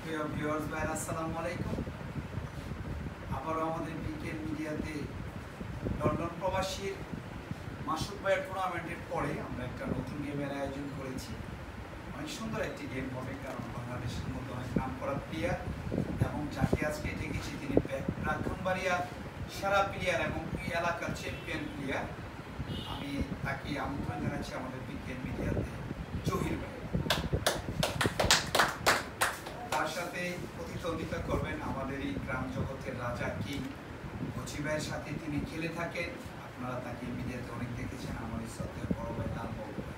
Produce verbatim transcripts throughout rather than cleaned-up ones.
প্রিয় ভিউয়ার্স ভাইরা আসসালামু আলাইকুম। আবারও আমাদের বিকেএন মিডিয়াতে লন্ডন প্রবাসীর মাসুদ ভাইয়ের টুর্নামেন্টের পরে আমরা একটা নতুন গেমের আয়োজন করেছি। অনেক সুন্দর একটি গেম হবে, কারণ বাংলাদেশের মধ্যে অনেক নাম করা প্লেয়ার এবং যাকে আজকে ডেকেছি তিনি ব্রাহ্মণবাড়িয়ার সেরা প্লেয়ার এবং এই এলাকার চ্যাম্পিয়ন প্লেয়ার। আমি তাকে আমন্ত্রণ জানাচ্ছি আমাদের বিকেএন মিডিয়াতে জহির ভাই। তার সাথে প্রতিদ্বন্দ্বিতা করবেন আমাদের এই গ্রাম জগতের রাজা কিং মুচি ভাইয়ের সাথে তিনি খেলে থাকেন। আপনারা তাকে মিডিয়াতে অনেক দেখেছেন, আমাদের সাথে বড় ভাই লাল বাবু ভাই।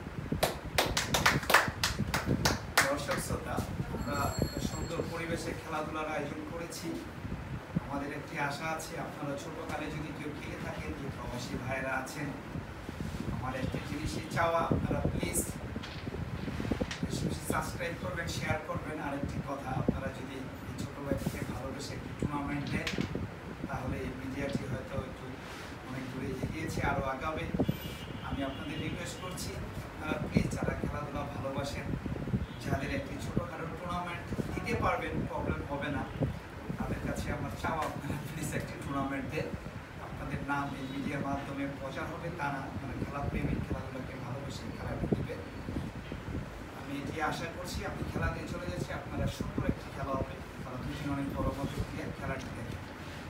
দর্শক শ্রোতা, আমরা একটা সুন্দর পরিবেশে খেলাধুলার আয়োজন করেছি। আমাদের একটি আশা আছে, আপনারা ছোটকালে যদি কেউ খেলে থাকেন, যে প্রবাসী ভাইয়েরা আছেন, আমার একটি জিনিসই চাওয়া, আপনারা প্লিজ সাবস্ক্রাইব করবেন, শেয়ার করবেন। আরেকটি কথা, আপনারা যদি এই ছোটো ভাইটিকে ভালোবেসে একটি টুর্নামেন্ট দেন, তাহলে এই মিডিয়াটি হয়তো একটু অনেক দূরে এগিয়েছে, আরও আগাবে। আমি আপনাদের রিকোয়েস্ট করছি, আপনারা প্লিজ যারা খেলাধুলা ভালোবাসেন, যাদের একটি ছোটোখাটো টুর্নামেন্ট দিতে পারবেন, প্রবলেম হবে না, তাদের কাছে আমার চাওয়া, আপনারা প্লিজ একটি টুর্নামেন্ট দেন। আপনাদের নাম এই মিডিয়ার মাধ্যমে প্রচার হবে, তা না মানে খেলাপ্রেমিক, খেলাধুলাকে ভালোবেসে খেলাটি দেবে। আমি এটি আশা করছি। আপনি খেলা দিয়ে চলে যাচ্ছি, আপনারা সুন্দর একটি খেলা হবে, তারা দুজন অনেক বড় মতো প্লেয়ার, খেলাটি দেখে।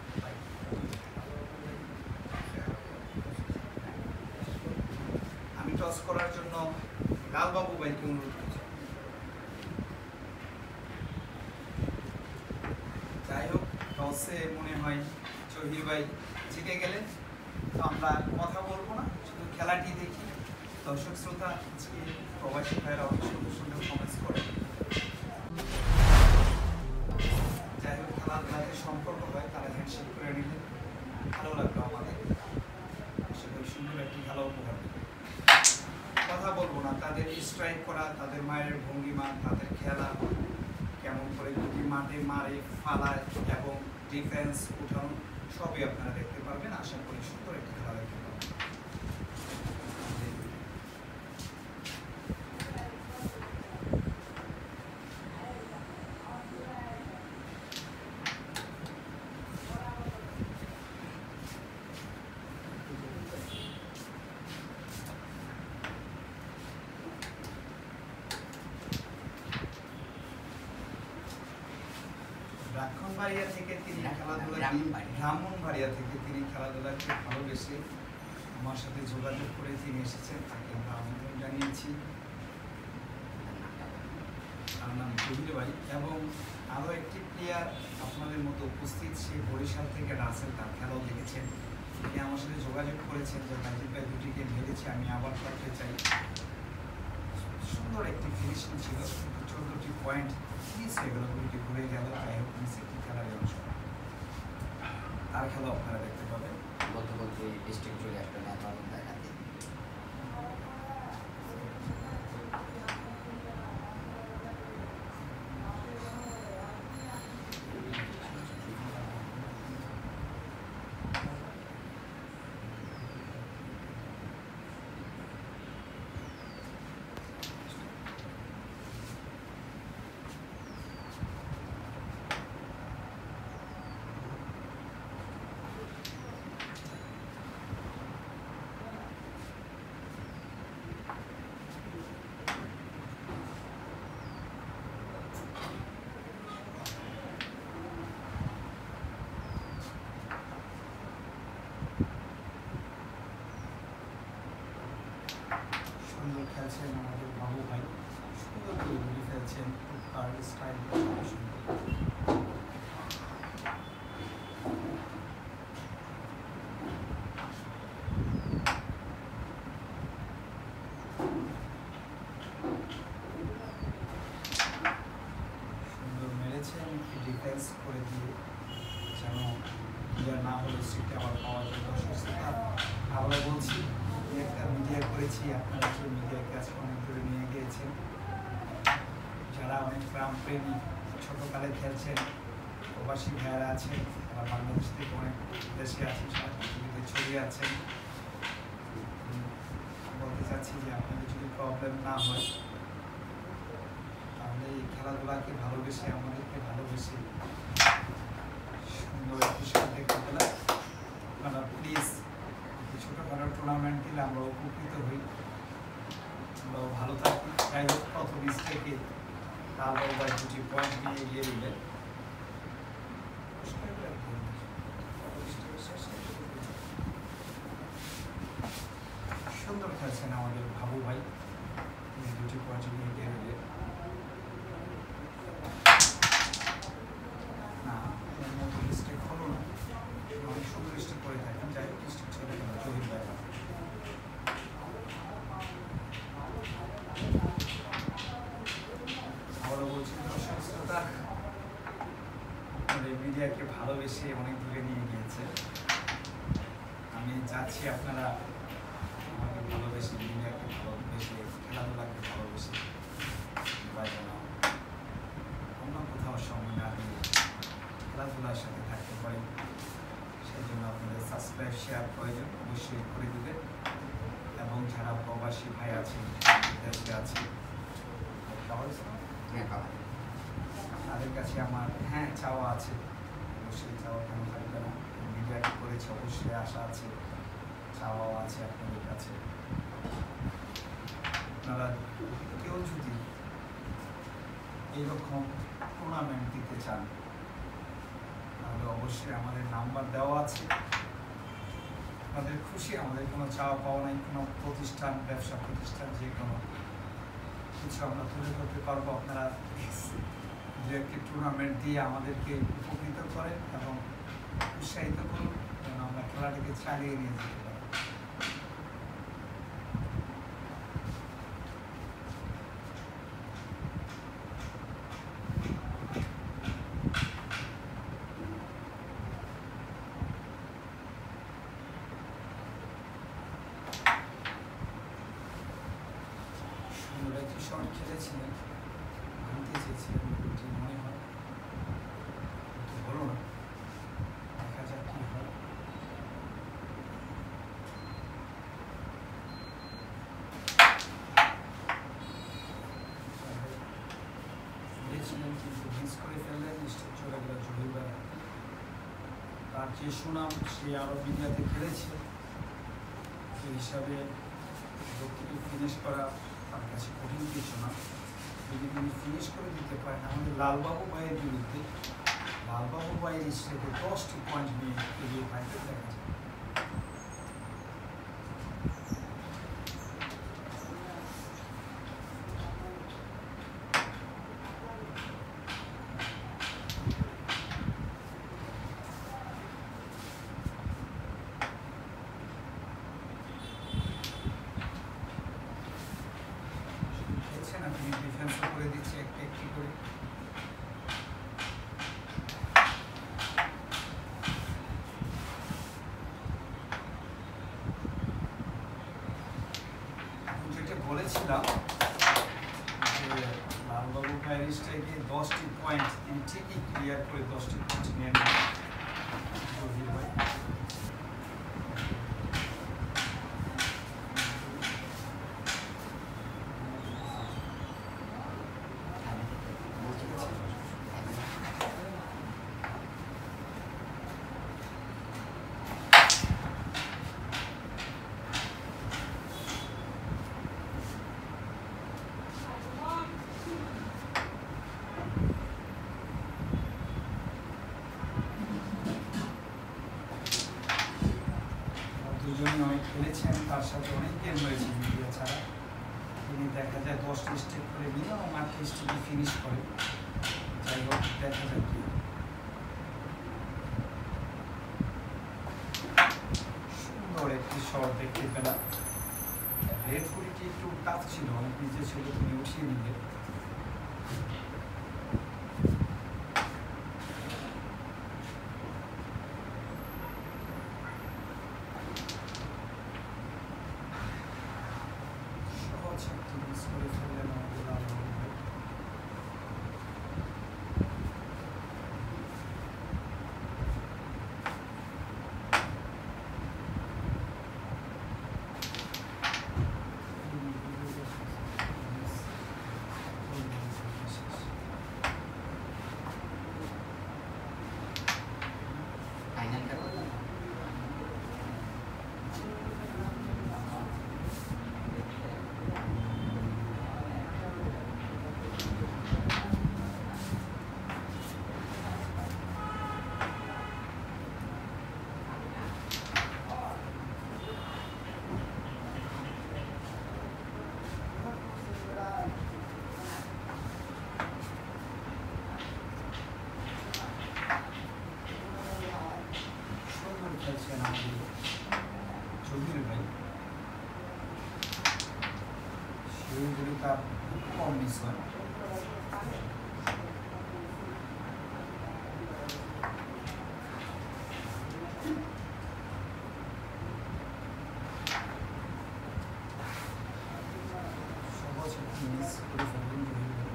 আমি টস করার জন্য লালবাবু ভাইকে অনুরোধ করছি। যাই হোক, টসে মনে হয় জহির ভাই জিতে গেলেন, তো আমরা কথা বলবো না, শুধু খেলাটি দেখি। দর্শক শ্রোতা, আজকে প্রবাসী ভাইয়েরা অনেক সুন্দর সুন্দর কমেন্টস করে। যাই হোক, খেলাধুলাতে সম্পর্ক হয়, তারা হ্যান্ডশেক করে নিলেন, ভালো লাগলো আমাদের। সেটা সুন্দর একটি খেলা উপহার দেবে। কথা বলবো না, তাদের স্ট্রাইক করা, তাদের মায়ের ভঙ্গিমা, তাদের খেলা কেমন করে দুটি মাঠে মারে, ফালায় এবং ডিফেন্স উঠানো, সবই আপনারা দেখতে পারবেন। আশা করি সুন্দর একটি খেলা দেখতে পারবেন। ব্রাহ্মণবাড়িয়া থেকে তিনি খেলাধুলা ব্রাহ্মণবাড়িয়া থেকে তিনি খেলাধুলাকে ভালোবেসে আমার সাথে যোগাযোগ করে তিনি এসেছেন, তাকে আমরা আমন্ত্রণ জানিয়েছি। তার নাম জহির ভাই। এবং আরও একটি প্লেয়ার আপনাদের মতো উপস্থিত, সে বরিশাল থেকে রাসেল, তার খেলাও দেখেছেন। তিনি আমার সাথে যোগাযোগ করেছেন যে বাজির ভাই দুটিকে ভেবেছি, আমি আবার করতে চাই। সুন্দর একটি ফিনিশিং ছিল, চোদ্দটি পয়েন্ট মিস হয়ে গেল, দুটি ঘুরে গেল। যাই হোক, মিস একটি খেলার অংশ, তার খেলা আপনারা দেখতে পাবেন। বলতে বলতে ডিস্ট্রিক্ট চলে আসবে না, তখন দেখাতে সুন্দর খেলছেন আমাদের বাবু ভাই, সুন্দর করে গুলি ফেলছেন, তার স্টাইল সুন্দর মেরেছেন, ডিফেন্স করে দিয়ে যেন ক্লিয়ার না হলে সেটা আবার পাওয়া যায়। দর্শক আবার বলছি, একটা মিডিয়া করেছি, আপনারা সেই মিডিয়ার কাছে অনেক দূরে নিয়ে গিয়েছেন। যারা অনেক গ্রামপ্রেমী, ছোটোকালে খেলছেন, প্রবাসী ভাইয়েরা আছেন, তারা বাংলাদেশ থেকে অনেক দেশে আছেন, সারা পৃথিবীতে ছড়িয়ে আছেন। বলতে চাচ্ছি যে আপনাদের যদি প্রবলেম না হয়, তাহলে এই খেলাধুলাকে ভালোবেসে আমাদেরকে ভালোবেসে সুন্দর একটি শট দেখতে পেলাম। আপনারা প্লিজ ছোটোখাটো টুর্নামেন্ট দিলে আমরা উপকৃত হই, আমরাও ভালো থাকি। যাই হোক, প্রথম স্টেকে লালবাবু ভাই দুটি পয়েন্ট নিয়ে এগিয়ে দিলেন। সুন্দর খেলছেন আমাদের বাবু ভাই, তিনি দুটি পয়েন্ট নিয়ে এগিয়ে দিলেন। না, এর মতো স্টেক হলো না, অনেক সুন্দর স্টেক করে থাকেন। যাই হোক, স্টেক ছেড়ে গেল জহির ভাই। আবারও বলছি, দর্শক শ্রোতা, আপনাদের মিডিয়াকে ভালোবেসে অনেক দূরে নিয়ে গিয়েছে। আমি চাচ্ছি আপনারা আমাকে ভালোবেসে, মিডিয়াকে ভালোবেসে, খেলাধুলাকে ভালোবেসে অন্য কোথাও সময় না দিয়ে খেলাধুলার সাথে থাকতে পারি। সেই জন্য আপনাদের সাবস্ক্রাইব, শেয়ার প্রয়োজন, অবশ্যই করে দেবেন। এবং যারা প্রবাসী ভাই আছে, বিদেশে আছে, তাদের কাছে আমার হ্যাঁ চাওয়া আছে, অবশ্যই চাওয়া কেন থাকবে না। মিডিয়াটি করেছে, অবশ্যই আশা আছে, চাওয়াও আছে আপনাদের কাছে। আপনারা কেউ যদি এইরকম টুর্নামেন্ট দিতে চান তাহলে অবশ্যই আমাদের নাম্বার দেওয়া আছে। আমাদের খুশি, আমাদের কোনো চাওয়া পাওয়া নাই, কোনো প্রতিষ্ঠান, ব্যবসা প্রতিষ্ঠান, যে কোনো কিছু আমরা তুলে ধরতে পারবো। আপনারা দু একটি টুর্নামেন্ট দিয়ে আমাদেরকে উপকৃত করেন এবং উৎসাহিত করুন, যেন আমরা খেলাটিকে চালিয়ে নিয়ে যেতে পারি। সুন্দর একটি শট খেলেছিলেন, ভাঙতে চেয়েছিলেন, মনে হয় হলো না। দেখা যাক কি হয়। কিন্তু মিস করে ফেললেন, স্টেপ চলে গেল জহির ভাই। তার যে সুনাম, সে আরো মিডিয়াতে খেলেছে, সেই হিসাবে দক্ষিণে ফিনিশ করা তার কাছে কঠিন কিছু না। যদি তিনি ফিনিশ করে দিতে পারেন, আমাদের লালবাবু ভাইয়ের বিরুদ্ধে লালবাবু ভাইয়ের স্টেপে দশটি পয়েন্ট নিয়ে এগিয়ে থাকতে দেখা যায়। আপনি ডিফেন্স করে দিচ্ছে একটু একটু করে। যেটা বলেছিলাম যে লালবাবু ভাইয়ের স্ট্রাইকে দশটি পয়েন্ট তিনি ঠিকই ক্লিয়ার করে দশটি পয়েন্ট নিয়ে নেন জহির ভাই। দুজনই অনেক খেলেছেন, তার সাথে অনেক গেম রয়েছে মিডিয়া ছাড়া। তিনি দেখা যায় দশটি স্টেপ করে মিনিমাম আটটি স্টেপে ফিনিশ করে। যাই হোক, দেখা যায় কি সুন্দর একটি শট দেখতে পেলাম। রেড ফুলিটি একটু টাফ ছিল, অনেক নিচে ছিল, তিনি উঠিয়ে নিলেন। কম মিস হয়। সহজ মিস করে ফেলবেন জহির ভাই।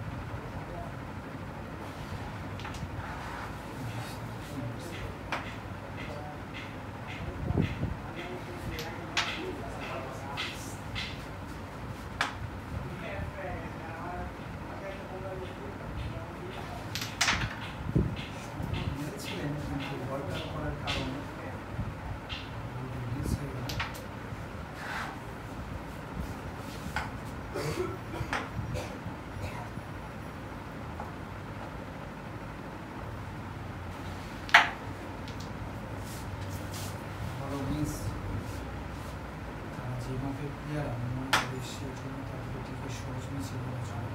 যেভাবে প্লেয়ার আমি মনে করি সেই জন্য তাদের টিকে সহজ মিছিল বলা চলে।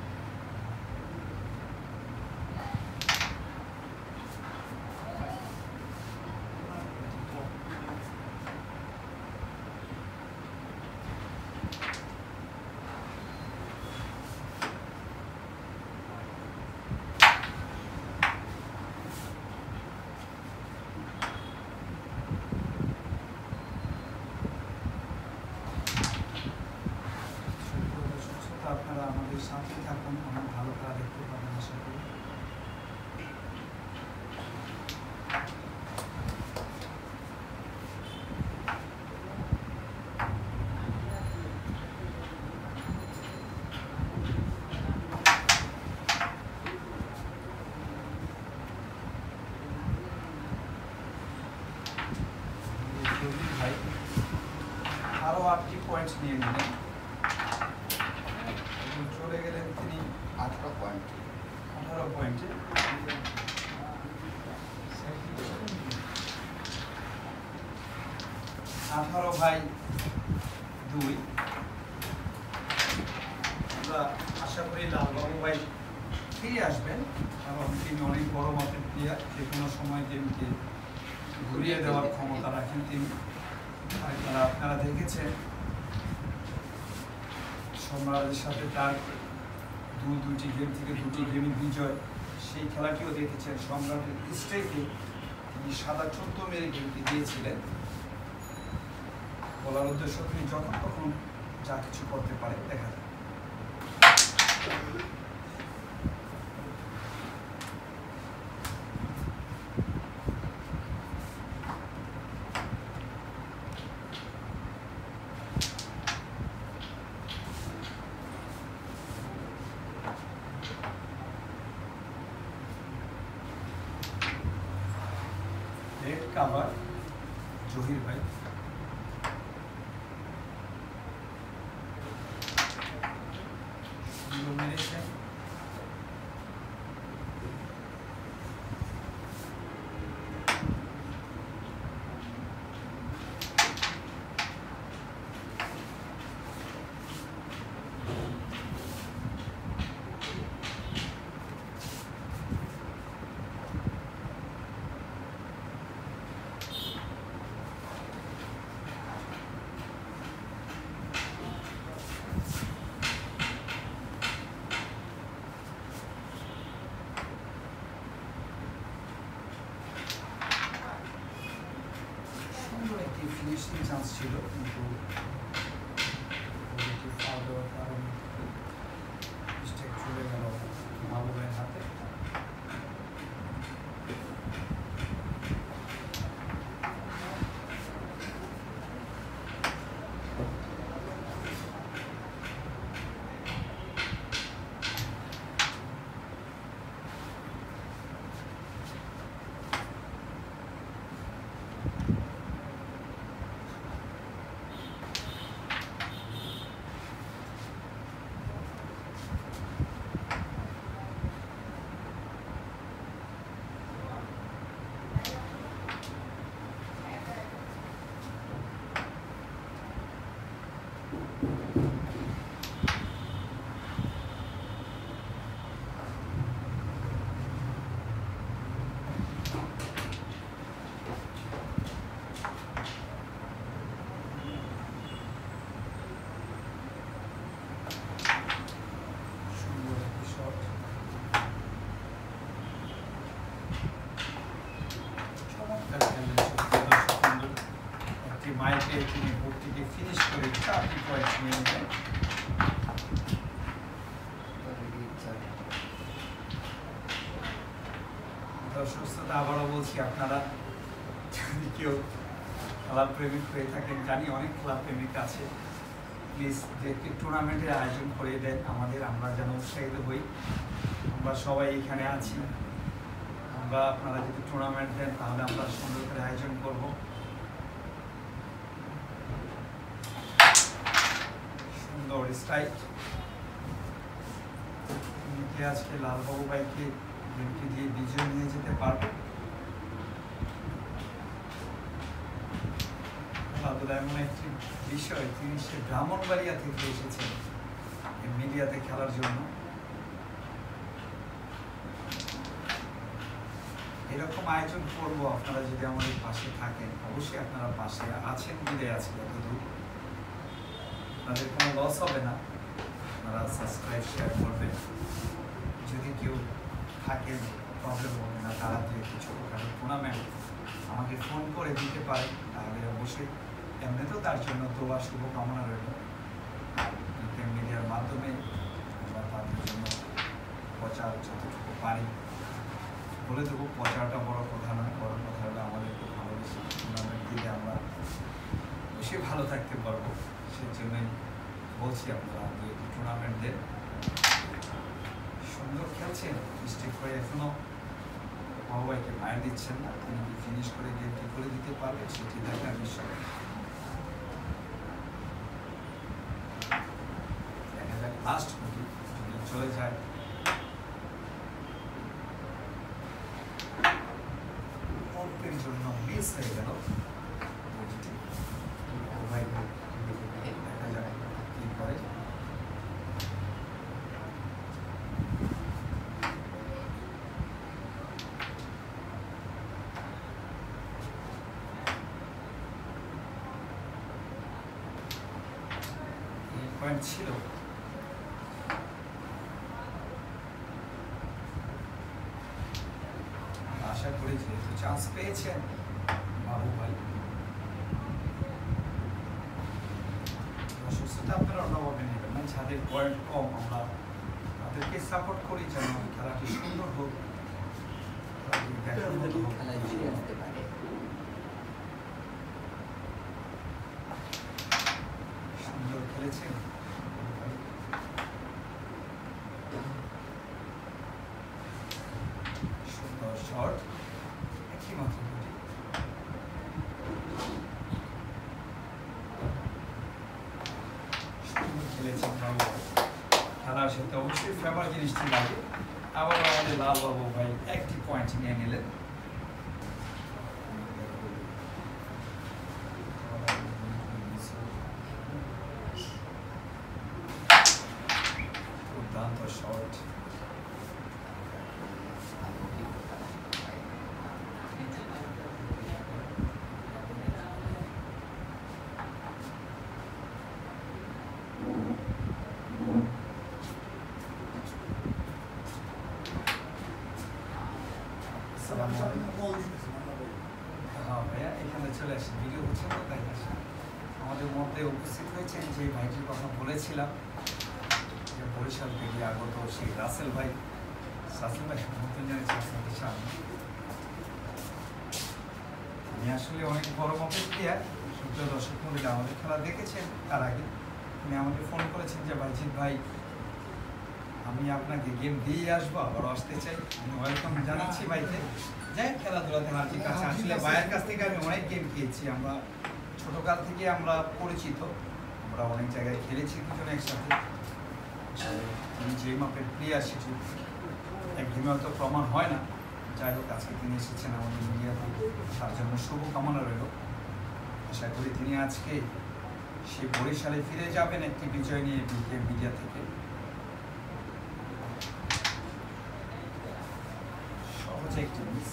আপনারা আমাদের সাথে থাকুন, অনেক ভালো খেলা দেখতে পাবেন আশা করি। ভাই আরো আটটি পয়েন্ট নিয়ে নিলেন, চলে গেলেন তিনি আঠারো পয়েন্ট আঠারো পয়েন্টে। আঠারো ভাই দুই। আমরা আশা করি লালবাবু ভাই ফিরে আসবেন, কারণ তিনি অনেক বড় মাপের প্লেয়ার, যে কোনো সময় গেমকে ঘুরিয়ে দেওয়ার ক্ষমতা রাখেন তিনি। আপনারা আপনারা দেখেছেন সম্রাটের সাথে তার দু দুটি গেম থেকে দুটি গেমই বিজয়, সেই খেলাটিও দেখেছেন। সম্রাটের স্ট্রাইকে তিনি সাদা চোদ্দ মেরে গেমটি দিয়েছিলেন। বলার উদ্দেশ্য তিনি যখন তখন যা কিছু করতে পারে দেখা যায়। রেড কাভার জহির ভাই, মেরেছেন। একটি ফিনিশিং চান্স ছিল, কিন্তু ফাউল দেওয়ার কারণে মিস্টেক চলে গেল মাহবুবের হাতে। পয়েন্ট নিয়ে নেবেন। দর্শক শ্রোতা, আবারও বলছি, আপনারা যদি কেউ খেলা প্রেমিক হয়ে থাকেন, জানি অনেক খেলা প্রেমিক আছে, প্লিজ যে একটি টুর্নামেন্টের আয়োজন করে দেন আমাদের, আমরা যেন উৎসাহিত হই। আমরা সবাই এখানে আছি, আমরা আপনারা যদি টুর্নামেন্ট দেন তাহলে আমরা সুন্দর করে আয়োজন করব। সুন্দর স্ট্রাইক, আজকে লালবাবু ভাইকে গেমটি দিয়ে বিজয় নিয়ে যেতে পারবে। খেলাধুলা এমন একটি বিষয়, তিনি সে ব্রাহ্মণবাড়িয়া থেকে এসেছেন মিডিয়াতে খেলার জন্য। এরকম আয়োজন করবো, আপনারা যদি আমাদের পাশে থাকেন, অবশ্যই আপনারা পাশে আছেন, মিলে আছেন যতদূর, আপনাদের কোনো লস হবে না। আপনারা সাবস্ক্রাইব শেয়ার করবেন, যদি কেউ থাকেন প্রবলেম হবে না, তারা যে একটু ছোটোখাটো টুর্নামেন্ট আমাকে ফোন করে দিতে পারে, তাহলে অবশ্যই এমনিতেও তার জন্য দোয়া শুভকামনা রইল। মিডিয়ার মাধ্যমে আমরা তাদের জন্য প্রচার যতটুকু পারি বলে দেবো। প্রচারটা বড় কথা নয়, বড় কথা হলে আমাদেরকে ভালোবেসে টুর্নামেন্ট দিলে আমরা বেশি ভালো থাকতে পারবো। সেই জন্যই বলছি, আপনারা দু একটি টুর্নামেন্ট দেন। সুন্দর খেলছেন মিস্টেক হয়ে, এখনো বাবুভাইকে মায়ের দিচ্ছেন না, তিনি কি ফিনিশ করে গেমটি করে দিতে পারবে সেটি দেখার বিষয়। দেখা যাক লাস্ট গুটি যদি চলে যায়। অল্পের জন্য মিস হয়ে গেল ভাই, দেখা যাক কি করে। পয়েন্ট ছিল, আশা করি যেহেতু চান্স পেয়েছেন বাবু ভাই, সুস্থতা আপনারা অন্যভাবে নেবেন না। যাদের পয়েন্ট কম আমরা তাদেরকে সাপোর্ট করি যেন খেলাটি সুন্দর হোক, সুন্দর খেলেছেন। সুন্দর শট, একটি মাত্র গুটি। সুন্দর খেলেছেন বাবু। খেলার সাথে অবশ্যই ফেভার জিনিসটি লাগে। আবার আমাদের লাল বাবু ভাই একটি পয়েন্ট নিয়ে নিলেন। দুর্দান্ত শট, এখানে চলে আসেন, ভিডিও হচ্ছে তো তাই আসেন। আমাদের মধ্যে উপস্থিত হয়েছেন যে ভাইটির কথা বলেছিলাম, যে বরিশাল থেকে আগত সেই রাসেল ভাই। রাসেল ভাই নতুন জানিয়েছি আপনাদের সামনে, আমি আসলে অনেক বড় মাপের প্লেয়ার। সূর্য দর্শক মন্ডলী আমাদের খেলা দেখেছেন তার আগে, উনি আমাকে ফোন করেছেন যে ভাইজিৎ ভাই, আমি আপনাকে গেম দিয়ে আসবো, আবারও আসতে চাই। আমি ওয়েলকাম জানাচ্ছি ভাইকে। যাই খেলাধুলাতে হার জিত আছে, আসলে ভাইয়ের কাছ থেকে আমি অনেক গেম খেয়েছি, আমরা ছোটকাল থেকে আমরা পরিচিত, আমরা অনেক জায়গায় খেলেছি দুজন একসাথে। তিনি যে মাপের প্লেয়ার সেটি একদিনে হয়তো প্রমাণ হয় না। যাই হোক, আজকে তিনি এসেছেন আমাদের মিডিয়াতে, তার জন্য শুভকামনা রইল। আশা করি তিনি আজকে সে বরিশালে ফিরে যাবেন একটি বিজয় নিয়ে মিডিয়া থেকে। সহজে একটি মিস,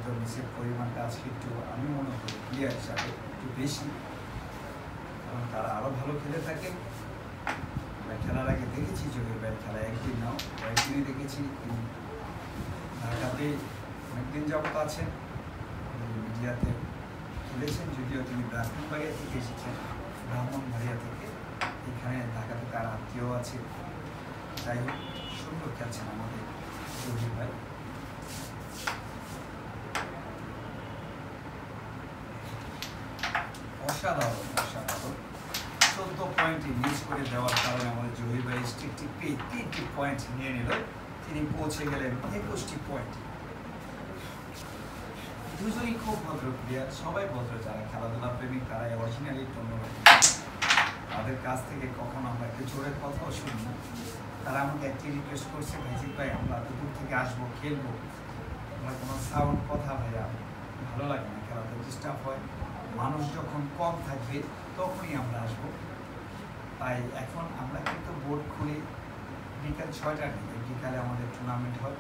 হয়তো মিসের পরিমাণটা আজকে একটু আমি মনে করি প্লেয়ার হিসাবে একটু বেশি, কারণ তারা আরও ভালো খেলে থাকে। আমরা খেলার আগে দেখেছি জহির ভাইয়ের খেলা, একদিন নাও কয়েকদিনই দেখেছি। তিনি ঢাকাতে অনেকদিন যাবত আছেন, মিডিয়াতে খেলেছেন, যদিও তিনি ব্রাহ্মণবাড়িয়া থেকে এসেছেন, ব্রাহ্মণবাড়িয়া থেকে। এখানে ঢাকাতে তার আত্মীয় আছে। যাই হোক, সুন্দর খেলছেন আমাদের জহির ভাই। অসাধারণ অসাধারণ চোদ্দ পয়েন্টে মিস করে দেওয়ার কারণে আমাদের জহির ভাই স্ট্রিকটি পেয়ে তিনটি পয়েন্ট নিয়ে নিল। তিনি পৌঁছে গেলেন একুশটি পয়েন্ট। দুজনই খুব ভদ্র প্লেয়ার, সবাই ভদ্র, যারা খেলাধুলা প্রেমিক তারাই অরিজিনালি টুর্নামেন্ট। তাদের কাছ থেকে কখনো আমরা একটু জোরের কথাও শুনি না। তারা আমাকে একটি রিকোয়েস্ট করছে, ভাইজিৎ ভাই আমরা দুপুর থেকে আসবো, খেলবো, আমরা কোনো সাউন্ড কথা ভাইয়া ভালো লাগে না, খেলাতে ডিস্টার্ব হয়, মানুষ যখন কম থাকবে তখনই আমরা আসবো। তাই এখন আমরা কিন্তু বোর্ড খুলি বিকাল ছয়টার দিকে, বিকালে আমাদের টুর্নামেন্ট হয়।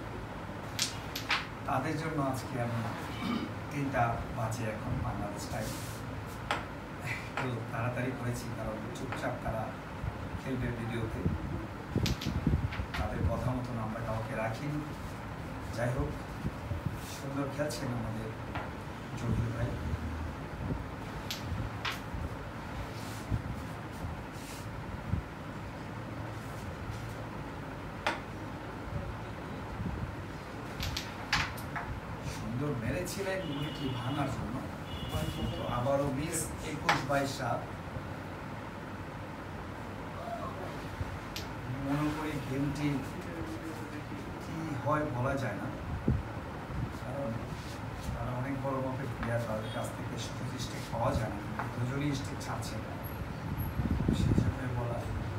তাদের জন্য আজকে আমি তিনটা বাজে এখন বাংলাদেশ টাইম একটু তাড়াতাড়ি করেছি, কারণ চুপচাপ তারা খেলবে ভিডিওতে, তাদের কথা মতন আমরা কাউকে রাখিনি। যাই হোক, সুন্দর খেলছেন আমাদের জহির ভাই। সুন্দর মেরেছিলেন উইকেটটি ভাঙার জন্য, কিন্তু আবারও মিস। একুশ বাইশ রাত। মনে করি গেমটি কি হয় বলা যায় না, কারণ তারা অনেক বড় মাপের প্লেয়ার, তাদের কাছ থেকে সহজ স্টেক পাওয়া যায় না, দুজনই স্টেক ছাড়ছে না, সেই জন্য বলা।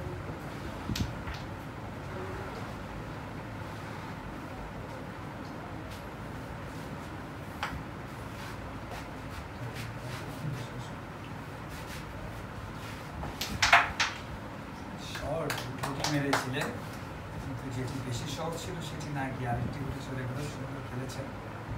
শর্ট দুটি মেরেছিলেন, কিন্তু যেটি বেশি শর্ট ছিল সেটি না গিয়ে আরেকটি গুটি চলে গেল। সুন্দর খেলেছেন।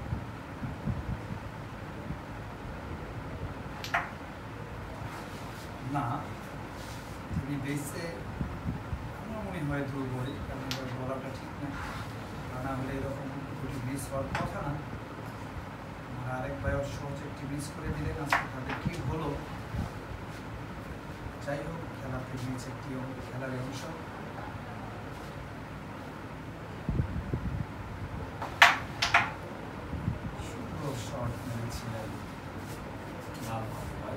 না, তিনি বেসে আমার মনে হয় দুর্বলই, কারণ বলাটা ঠিক না, তা না হলে এরকম গুটি মিস হওয়ার কথা না। আমরা আরেক ভাইও সহজ একটি মিস করে দিলেন, আজকে তাদের কি হলো। যাই হোক, খেলাতে মিস একটি খেলার অংশ। সুন্দর শট মেরেছিলেন লাল ভাই।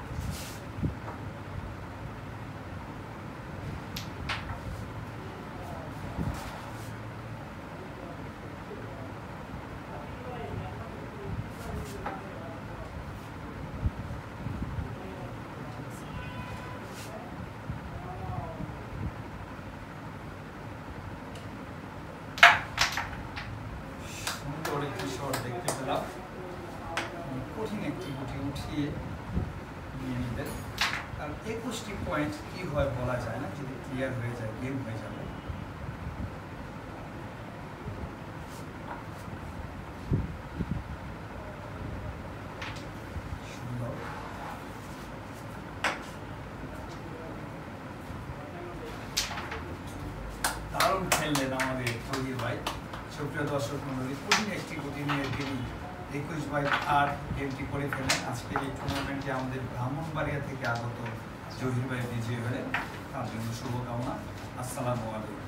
একটি শট দেখতে পেলাম, কঠিন একটি গুটি উঠিয়ে নিয়ে নিলেন। আর একুশটি পয়েন্ট কি হয় বলা যায় না, যদি ক্লিয়ার হয়ে যায় গেম হয়ে যাবে। সুন্দর। দারুণ খেললেন আমাদের জহির ভাই। সুপ্রিয় দর্শক মন্ডলী, কঠিন একটি গুটি নিয়ে তিনি একুশ বাই আট গেমটি করে ফেলেন। আজকের এই টুর্নামেন্টে আমাদের ব্রাহ্মণবাড়িয়া থেকে আগত জহির ভাই বিজয়ী হলেন, তার জন্য শুভকামনা। আসসালামু আলাইকুম।